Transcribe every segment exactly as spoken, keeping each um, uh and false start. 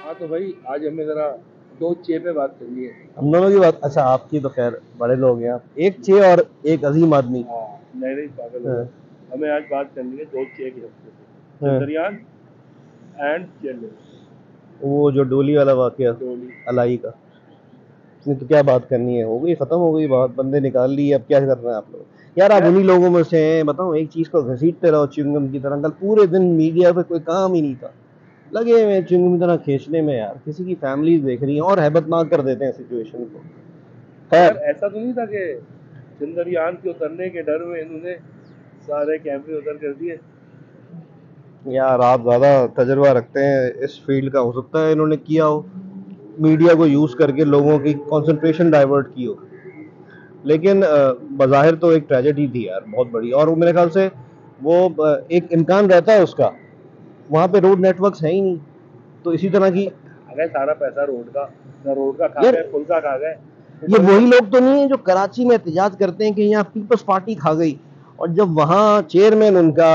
हाँ तो भाई आज हमें जरा दो चे पे बात करनी है। हम दोनों की बात। अच्छा, आपकी तो खैर बड़े लोग हैं आप। एक चे और एक अजीम आदमी। हाँ, नहीं नहीं पागल हो हाँ, गए। हमें आज बात करनी है दो चे के हफ्ते से, हाँ। चंद्रयान एंड चेन्नई। वो जो डोली वाला वाकया, धोनी। अलाई का, इसमें तो क्या बात करनी है, हो गई खत्म हो गई बात, बंदे निकाल लिए, अब क्या कर रहे हैं आप लोग यार? आप यार उन्हीं लोगों में से हैं, बताओ, एक चीज को घसीटते रहो च्युइंगम की तरह। कल पूरे दिन मीडिया पे कोई काम ही नहीं था, लगे हुए हैं च्युइंगम की तरह खींचने में यार। किसी की फैमिली देख रही है और हैबतनाक कर देते हैं सिचुएशन को। यार खैर, ऐसा तो नहीं था कि चंद्रयान के उतरने के डर में इन्होंने सारे कैमरे उतर कर दिए। यार आप ज्यादा तजर्बा रखते हैं इस फील्ड का, हो सकता है इन्होंने किया हो, मीडिया को यूज करके लोगों की कंसंट्रेशन डाइवर्ट की हो। लेकिन अ, बज़ाहिर तो एक ट्रेजेडी थी यार, बहुत बड़ी। और वो मेरे ख्याल से वो अ, एक इम्कान रहता है उसका, वहाँ पे रोड नेटवर्क्स है ही नहीं, तो इसी तरह की। खा गए सारा पैसा रोड का, ना रोड का खा यार गए, पुल का खा गए, ये ऊपर से। वही लोग तो नहीं है जो कराची में एहतजाज करते हैं कि यहाँ पीपल्स पार्टी खा गई, और जब वहाँ चेयरमैन उनका,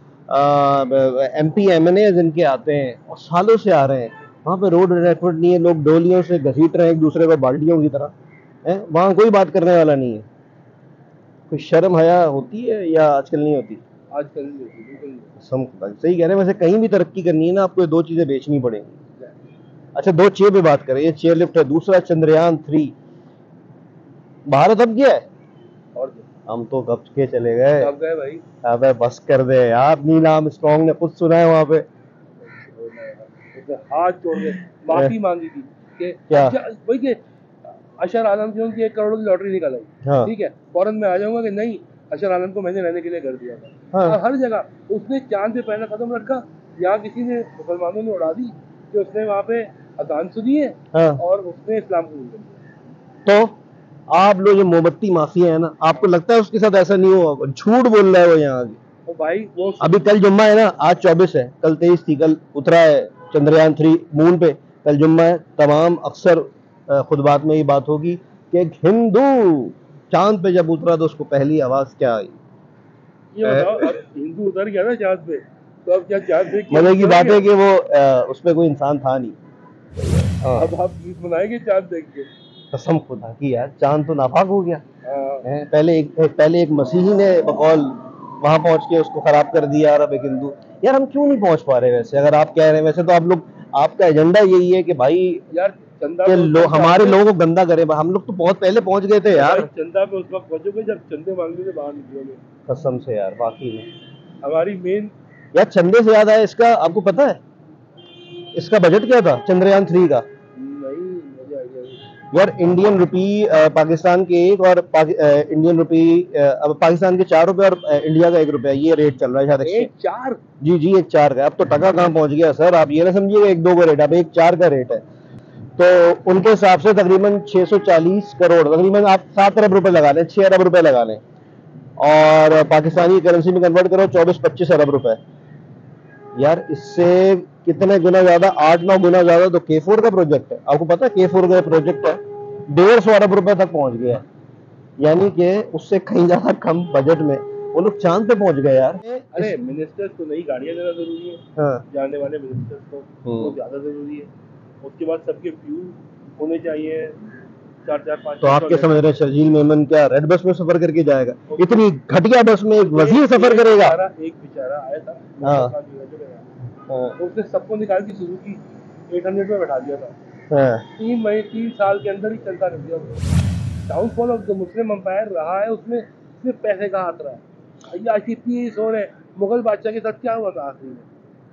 M P M N A जिनके आते हैं और सालों से आ रहे हैं, वहाँ पे रोड नेटवर्क नहीं है, लोग डोलियों से घसीट रहे हैं एक दूसरे को बाल्टियों की तरह है, वहाँ कोई बात करने वाला नहीं है। कोई शर्म हया होती है या आजकल नहीं होती? आजकल नहीं होती, बिल्कुल नहीं सम सही कह रहे हैं। वैसे कहीं भी तरक्की करनी है ना, आपको ये दो चीजें बेचनी पड़ेंगी। होती। अच्छा, दो चेयर पे बात करें, ये चेयर लिफ्ट है, दूसरा चंद्रयान थ्री। भारत अब गया है, और क्या? हम तो कब के चले गए। कब गए भाई? अबे बस कर दे यार, नील आर्मस्ट्रांग ने खुद सुना है वहां पे। छोड़ना यार, उसने हाथ जोड़ के ए, माफी मांगी थी कि क्या? जा- वही के अशर आलम की उनकी एक करोड़ की लॉटरी निकल आई। हाँ, ठीक है, फौरन मैं आ जाऊंगा कि नहीं, अशर आलम को मैंने रहने के लिए कर दिया था। हाँ, और हर जगह उसने चांद पे पैना कदम रखा। यहाँ किसी ने मुसलमानों ने उड़ा दी कि उसने वहाँ पे अजान सुनी है हाँ। और उसने इस्लाम कबूल कर लिया। तो आप लोग जो मोमबत्ती माफिया है ना, आपको लगता है उसके साथ ऐसा नहीं हुआ? झूठ बोल रहा है वो यहाँ आगे। तो भाई वो अभी कल जुम्मा है ना, आज चौबीस है, कल तेईस थी, कल उतरा है चंद्रयान थ्री मून पे। कल जुम्मा है, तमाम अक्सर अ, खुतबात में ये बात होगी कि एक हिंदू चांद पे जब उतरा तो उसको पहली आवाज क्या आई? ये बताओ, अब हिंदू उतर गया ना चांद पे, तो अब क्या चांद पे क्या मजे की उतर बात गया? है कि वो अ, उसमें कोई इंसान था नहीं। हाँ, अब आप ईद मनाएंगे चांद देख के? कसम खुदा की यार, चांद तो नापाक हो गया हाँ। है। पहले एक पहले एक मसीही ने बकौल वहां पहुंच के उसको खराब कर दिया, और अब एक हिंदू। यार हम क्यों नहीं पहुंच पा रहे? वैसे अगर आप कह रहे हैं, वैसे तो आप लोग, आपका एजेंडा यही है कि भाई यार चंदा के पे उस लो, वक्त हमारे जाओगे। लोगों को गंदा करे। हम लोग तो बहुत पहले पहुंच गए थे अरे भाई, यार। चंदा पे उस वक्त पहुंचोगे जब चंदे मांगने से बाहर निकलोगे। कसम से यार, वाकई में। हमारी मेन। यार चंदे से याद आया, इसका आपको पता है इसका बजट क्या था चंद्रयान थ्री का? नहीं, मुझे आइडिया नहीं। यार इंडियन रुपी, अ, पाकिस्तान के एक, और पाकि, अ, इंडियन रुपी, अ, अब पाकिस्तान के चार रुपए और अ, इंडिया का एक रुपया, ये रेट चल रहा है शायद एक एक्सचेंज। चार? जी जी, एक चार का। अब तो टका कहाँ पहुंच गया सर, आप ये ना समझिएगा एक दो का रेट, अब एक चार का रेट है। तो उनके हिसाब से तकरीबन छह सौ चालीस करोड़, तकरीबन आप सात अरब रुपए लगा लें, छह अरब रुपए लगा लें, और पाकिस्तानी करेंसी में कन्वर्ट करो चौबीस पच्चीस अरब रुपए। यार इससे कितने गुना ज्यादा, आठ नौ गुना ज्यादा तो के फोर का प्रोजेक्ट है। आपको पता है के फोर का प्रोजेक्ट है, डेढ़ सौ अरब रुपए तक पहुंच गया है। यानी कि उससे कहीं ज्यादा कम बजट में वो लोग चांद पे पहुंच गए यार। अरे मिनिस्टर्स को नई गाड़ियां देना जरूरी है, हाँ। जाने वाले मिनिस्टर्स को वो ज्यादा जरूरी है। उसके बाद सबके फ्यूल होने चाहिए, चार चार पाँच तो पाँच आप सौ क्या समझ लीटर। रहे हैं, शर्जील मेमन क्या रेड बस में सफर करके जाएगा? इतनी घटिया बस में एक वजीर एक सफर एक करेगा? बेचारा एक बेचारा आया था, हाँ, मोटर का जो है, हाँ, तो उसने सबको निकाल के सुजुकी एट हंड्रेड में बैठा दिया था। हाँ। तीन महीने तीन साल के अंदर ही चलता कर दिया उसने। Downfall of the Muslim empire रहा है उसमें, सिर्फ पैसे का हाथ रहा है। ये ऐसी पीस हो रहे। मुगल बादशाह के साथ क्या हुआ था आखिरी में?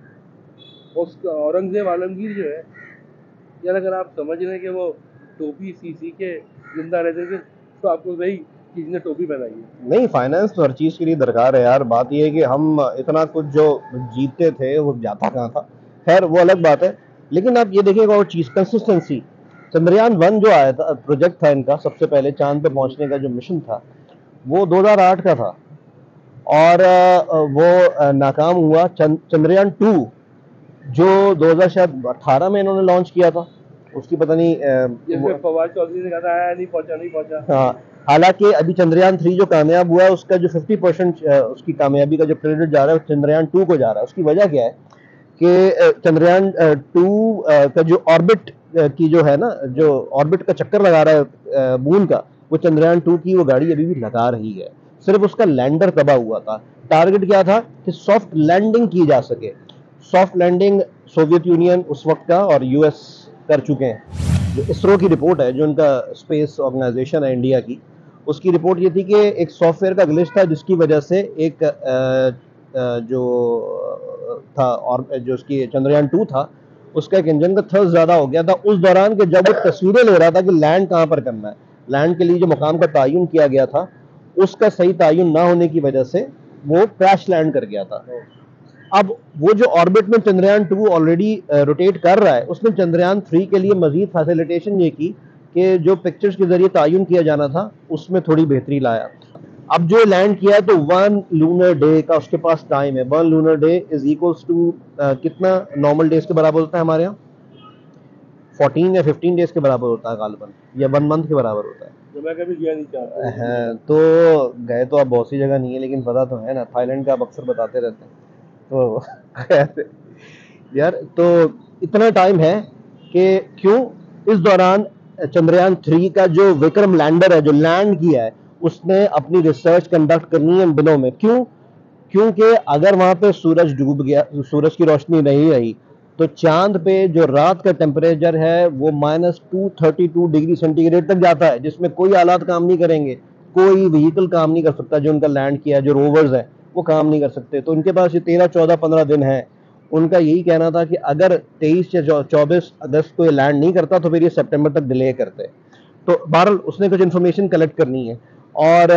उस औरंगजेब आलमगीर जो है, यार अगर आप समझ रहे हैं कि वो टोपी सी सी के जिंदा रहते थे, तो आपको वही किसी ने टोपी पहनाई है। नहीं, फाइनेंस तो हर चीज के लिए दरकार है यार। बात यह है कि हम इतना कुछ जो जीतते थे वो जाता कहाँ था, खैर वो अलग बात है। लेकिन आप ये देखिएगा, और चीज कंसिस्टेंसी। चंद्रयान वन जो आया था, प्रोजेक्ट था इनका, सबसे पहले चांद पे पहुंचने का जो मिशन था, वो दो हज़ार आठ का था, और अ, वो अ, नाकाम हुआ। चंद, चंद्रयान टू जो दो हज़ार शायद अठारह में इन्होंने लॉन्च किया था, उसकी पता नहीं अ, जिसमें वो- फवाद चौधरी ने कहा था "आया, नहीं पहुंचा नहीं पहुंचा"। हाँ। हालांकि अभी चंद्रयान थ्री जो कामयाब हुआ है, उसका जो फिफ्टी परसेंट उसकी कामयाबी का जो क्रेडिट जा रहा है वो चंद्रयान टू को जा रहा है। उसकी वजह क्या है कि चंद्रयान टू का जो ऑर्बिट की जो है ना, जो ऑर्बिट का चक्कर लगा रहा है मून का, वो चंद्रयान टू की वो गाड़ी अभी भी लगा रही है। सिर्फ उसका लैंडर तबाह हुआ था। टारगेट क्या था कि सॉफ्ट लैंडिंग की जा सके। सॉफ्ट लैंडिंग सोवियत यूनियन उस वक्त का और यूएस कर चुके हैं। जो इसरो की रिपोर्ट है, जो उनका स्पेस ऑर्गेनाइजेशन है इंडिया की, उसकी रिपोर्ट ये थी कि एक सॉफ्टवेयर का ग्लिच था जिसकी वजह से एक आ, आ, जो था और जो उसकी चंद्रयान टू था उसका एक इंजन का थ्रस्ट ज्यादा हो गया था उस दौरान के जब वो तस्वीरें ले रहा था कि लैंड कहां पर करना है। लैंड के लिए जो मुकाम का तयन किया गया था उसका सही तयन ना होने की वजह से वो क्रैश लैंड कर गया था। अब वो जो ऑर्बिट में चंद्रयान टू ऑलरेडी रोटेट कर रहा है, उसने चंद्रयान थ्री के लिए मजीद फैसिलिटेशन ये की कि जो पिक्चर्स के जरिए तयन किया जाना था उसमें थोड़ी बेहतरी लाया। अब जो लैंड किया है तो वन लूनर डे का उसके पास टाइम है। One lunar day is equals to कितना नॉर्मल डेज के बराबर होता है हमारे यहाँ? फोर्टीन या फिफ्टीन डेज के बराबर होता है गालिबन, या वन मंथ के बराबर होता है। जो मैं कभी गया नहीं चाहता है तो गए तो आप बहुत सी जगह नहीं है, लेकिन पता तो है ना, थाईलैंड का आप अक्सर बताते रहते हैं तो यार तो इतना टाइम है कि क्यों इस दौरान चंद्रयान थ्री का जो विक्रम लैंडर है जो लैंड किया है उसने अपनी रिसर्च कंडक्ट करनी है इन दिनों में। क्यों? क्योंकि अगर वहां पे सूरज डूब गया, सूरज की रोशनी नहीं रही, तो चांद पे जो रात का टेम्परेचर है वो minus two thirty two degree centigrade तक जाता है, जिसमें कोई आलात काम नहीं करेंगे, कोई व्हीकल काम नहीं कर सकता। जो उनका लैंड किया, जो रोवर्स है वो काम नहीं कर सकते। तो उनके पास ये तेरह चौदह पंद्रह दिन है। उनका यही कहना था कि अगर तेईस या चौबीस अगस्त को ये लैंड नहीं करता तो फिर ये सितंबर तक डिले करते। तो बहरहाल उसने कुछ इन्फॉर्मेशन कलेक्ट करनी है। और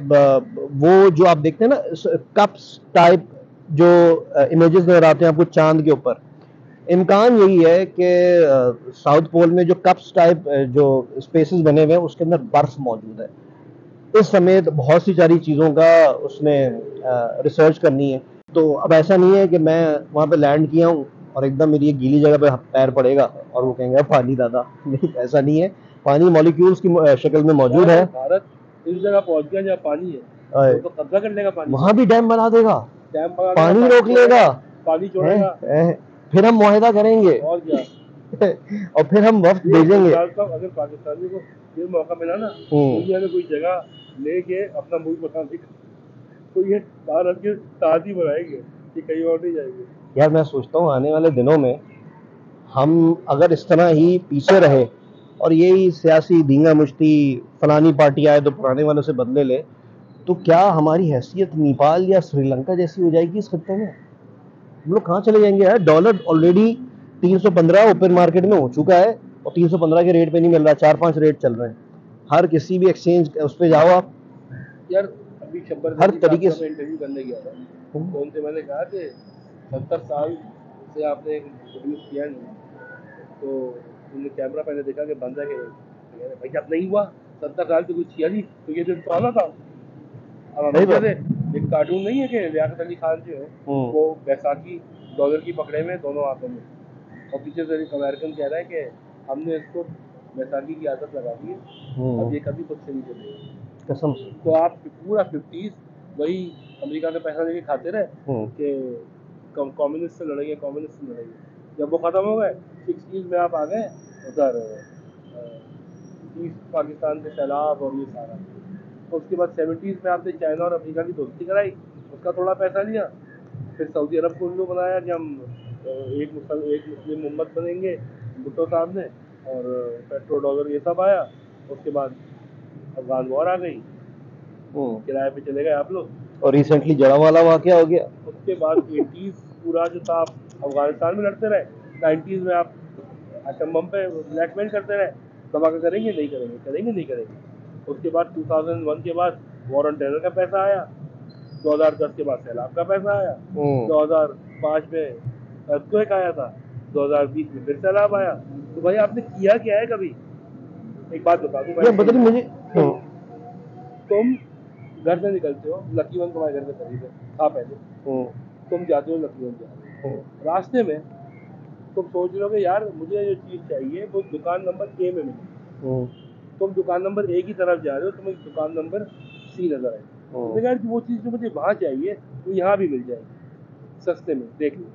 वो जो आप देखते हैं ना कप्स टाइप जो इमेजेस नजर आते हैं आपको चांद के ऊपर, इम्कान यही है कि साउथ पोल में जो कप्स टाइप जो स्पेसेस बने हुए हैं उसके अंदर बर्फ मौजूद है। इस समेत बहुत सी सारी चीज़ों का उसने रिसर्च करनी है। तो अब ऐसा नहीं है कि मैं वहाँ पे लैंड किया हूँ और एकदम मेरी एक गीली जगह पे पैर पड़ेगा और वो कहेंगे पानी दादा, नहीं ऐसा नहीं है। पानी मॉलिक्यूल्स की शक्ल में मौजूद है। भारत इस जगह पहुंच गया जहाँ पानी है, तो कब्जा कर लेगा पानी, वहां भी डैम बना देगा, डैम बना पानी रोक लेगा, पानी छोड़ेगा, फिर हम मुआहदा करेंगे और क्या और फिर हम वफ्त भेजेंगे। अगर पाकिस्तानी को ये मौका मिला ना दुनिया में कोई जगह लेके अपना मुल्क बनाने का, तो ये भारत के साथ ही बनाएंगे, ये कहीं और नहीं जाएंगे। यार मैं सोचता हूँ आने वाले दिनों में हम अगर इस तरह ही पीछे रहे और यही सियासी धींगा मुश्ती फलानी पार्टी आए तो पुराने वालों से बदले ले, तो क्या हमारी हैसियत नेपाल या श्रीलंका जैसी हो जाएगी इस खत्ते में? हम लोग कहाँ चले जाएंगे यार? डॉलर ऑलरेडी तीन सौ पंद्रह ओपन मार्केट में हो चुका है और तीन सौ पंद्रह के रेट पे नहीं मिल रहा, चार पांच रेट चल रहे हैं। हर किसी भी एक्सचेंज उस पर जाओ आप यार। अभी शब्बर हर तरीके से इंटरव्यू करने गया था तो उनसे मैंने कहा कि सत्तर साल से आपने प्रोड्यूस किया नहीं, तो उन्होंने कैमरा पहले देखा कि बंद है कि भाई जब नहीं हुआ सत्तर साल से कुछ किया नहीं तो ये जो पाला था। अब हम कहते एक कार्टून नहीं है कि लियाकत अली खान जो है वो बैसाखी डॉलर की पकड़े में दोनों हाथों में, और पीछे से एक अमेरिकन कह रहा है कि हमने इसको बैसाखी की आदत लगा दी है, अब ये कभी खुद से नहीं चलेगा कसम से। तो आप पूरा फिफ्टीज वही अमेरिका से पैसा लेके खाते रहे कि कम्युनिस्ट से लड़ेंगे कम्युनिस्ट से लड़ेंगे। जब वो खत्म हो गए सिक्सटीज में आप आ गए उधर ईस्ट पाकिस्तान के सैलाब और ये सारा, उसके बाद सेवेंटीज़ में आपने चाइना और अमेरिका की दोस्ती कराई, उसका थोड़ा पैसा लिया, फिर सऊदी अरब को उल्लू बनाया कि हम एक मुसल एक मुस्लिम उम्मत बनेंगे भुट्टो साहब ने, और पेट्रो डॉलर ये सब आया। उसके बाद अफगान वॉर आ गई, किराए पे चले गए आप लोग, और रिसेंटली जड़ावाला वाक़या हो गया। उसके बाद एटीज़ पूरा जो था आप अफगानिस्तान में लड़ते रहे, नाइन्टीज़ में आप आटम बम पे ब्लैकमेल करते रहे, धमाका करेंगे नहीं करेंगे करेंगे नहीं करेंगे। उसके बाद टू थाउज़ेंड वन के बाद वॉर ऑन टेरर का पैसा आया, दो हज़ार दस के बाद सैलाब का पैसा आया, दो हज़ार पाँच में अर्थक्वेक आया था, दो हज़ार बीस में फिर सैलाब आया। तो भाई आपने किया क्या है कभी? एक बात बता दूं भाई, बता मुझे, तुम घर से निकलते हो, लकी वन तुम्हारे घर के करीब है, हाँ पहले तुम जाते हो लकी वन जाते, रास्ते में तुम सोच रहे हो कि यार मुझे जो चीज़ चाहिए वो दुकान नंबर ए में मिली, तुम दुकान नंबर ए की तरफ जा रहे हो, तुम्हें दुकान नंबर सी नजर आई, तो यार वो चीज़ जो मुझे वहाँ चाहिए वो यहाँ भी मिल जाएगी सस्ते में, देख लो।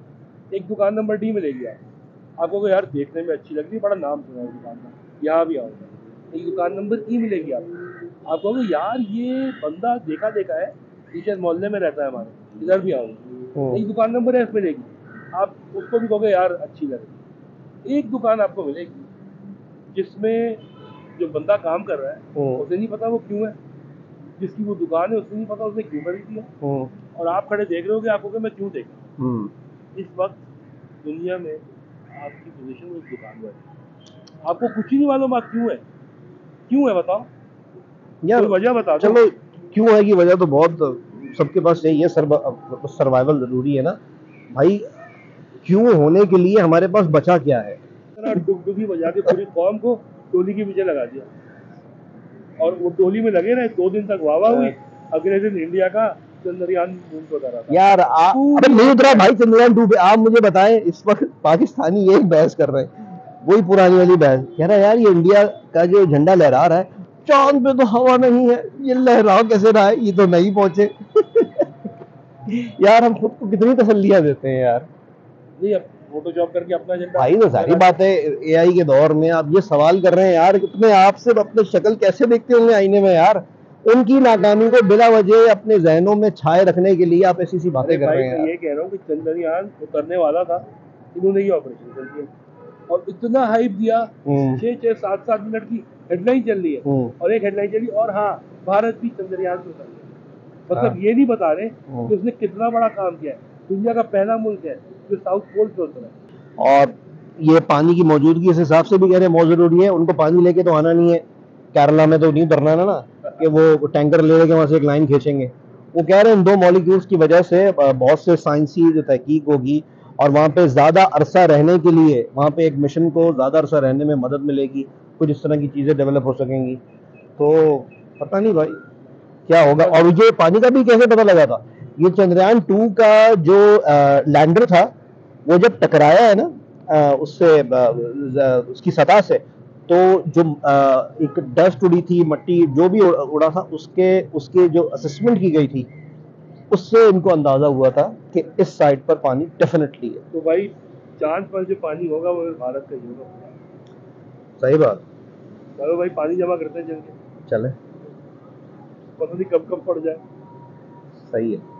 एक दुकान नंबर डी मिलेगी आप आपको यार देखने में अच्छी लग रही है, बड़ा नाम सुना है दुकान का, यहाँ भी आओ। एक दुकान नंबर ई मिलेगी आपको, आप कहोगे यार ये बंदा देखा देखा है, पीछे मोहल्ले में रहता है हमारे, इधर भी आओ। एक दुकान नंबर एफ मिलेगी, आप उसको भी कहोगे यार अच्छी लग रही है। एक दुकान आपको मिलेगी जिसमें जो बंदा काम कर रहा है उसे नहीं पता वो क्यों है, जिसकी वो दुकान है उसे नहीं पता उसने क्यों खरीदी है, और आप खड़े देख रहे हो कि आपको कि मैं क्यों देख रहा हूँ। इस वक्त दुनिया में आपकी पोजीशन उस दुकान में है, आपको कुछ ही नहीं मालूम आप क्यों है, क्यों है बताओ यार, कोई वजह बता दो। चलो क्यों है की वजह तो बहुत सबके पास यही है, सर्वाइवल जरूरी है ना भाई। क्यों होने के लिए हमारे पास बचा क्या है? डुगडुगी बजा के पूरी कौम को टोली के पीछे लगा दिया, और वो टोली में लगे रहे दो दिन तक वाह हुई। अगले दिन इंडिया का चंद्रयान मून को उतारा था यार। आ, अबे नहीं उतरा भाई चंद्रयान टू पे। आप मुझे बताएं, इस वक्त पाकिस्तानी यही बहस कर रहे हैं, वही पुरानी वाली बहस, कह रहा है यार ये इंडिया का जो झंडा लहरा रहा है, चांद पे तो हवा नहीं है, ये लहरा कैसे रहा है, ये तो नहीं पहुंचे। यार हम खुद को कितनी तसल्लियां देते हैं यार। नहीं, अब फोटोशॉप करके अपना झंडा भाई तो सारी बात है, एआई के दौर में आप ये सवाल कर रहे हैं यार, अपने आप से अपने शक्ल कैसे देखते होंगे आईने में यार। उनकी नाकामी को बिला वजह अपने जहनों में छाए रखने के लिए आप ऐसी सी बातें कर रहे हैं। मैं ये कह रहा हूँ कि चंद्रयान उतरने वाला था, इन्होंने ये ऑपरेशन कर दिया और इतना हाइप दिया, छह छह सात सात मिनट की हेडलाइन चल रही है और एक हेडलाइन चली और हाँ भारत भी चंद्रयान से उतर गया। मतलब हाँ। ये नहीं बता रहे कि उसने कितना बड़ा काम किया है। दुनिया का पहला मुल्क है जो साउथ पोल पे उतरा है। और ये पानी की मौजूदगी इस हिसाब से भी कह रहे हैं बहुत जरूरी है, उनको पानी लेके तो आना नहीं है। केरला में तो नहीं उतरना है ना कि वो टैंकर ले लेके वहां से एक लाइन खींचेंगे। वो कह रहे हैं इन दो मॉलिक्यूल्स की वजह से बहुत से साइंसी जो तहकीक होगी और वहाँ पे ज्यादा अरसा रहने के लिए, वहाँ पे एक मिशन को ज्यादा अरसा रहने में मदद मिलेगी, कुछ इस तरह की चीजें डेवलप हो सकेंगी। तो पता नहीं भाई क्या होगा। और मुझे पानी का भी कैसे पता लगा था, ये चंद्रयान टू का जो लैंडर था वो जब टकराया है ना आ, उससे आ, उसकी सतह से, तो जो आ, एक डस्ट उड़ी थी, मट्टी जो भी उड़ा था, उसके उसके जो असेसमेंट की गई थी उससे इनको अंदाजा हुआ था कि इस साइड पर पानी डेफिनेटली है। तो भाई चांद पर जो पानी होगा वो भारत का ही होगा। सही बात। चलो भाई पानी जमा करते हैं चल के, चले, पता नहीं कब कब पड़ जाए। सही है।